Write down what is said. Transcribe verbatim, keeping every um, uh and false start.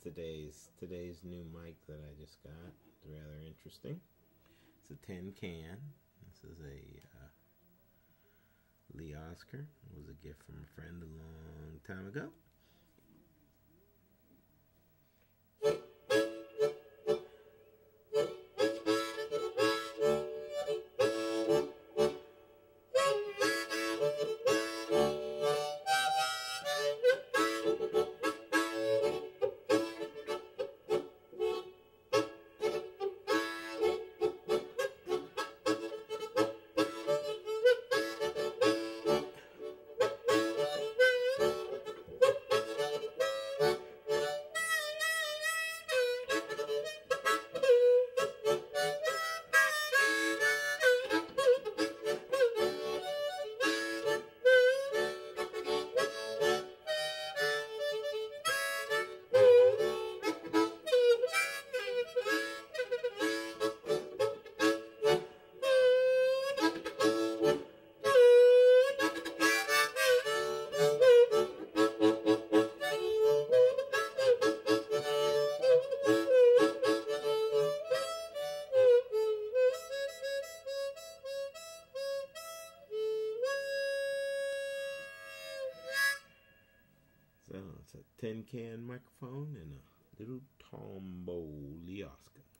today's today's new mic that I just got. It's rather interesting. It's a tin can. This is a uh, Lee Oscar. It was a gift from a friend a long time ago. So it's a tin can microphone and a little Tombow Lee Oscar.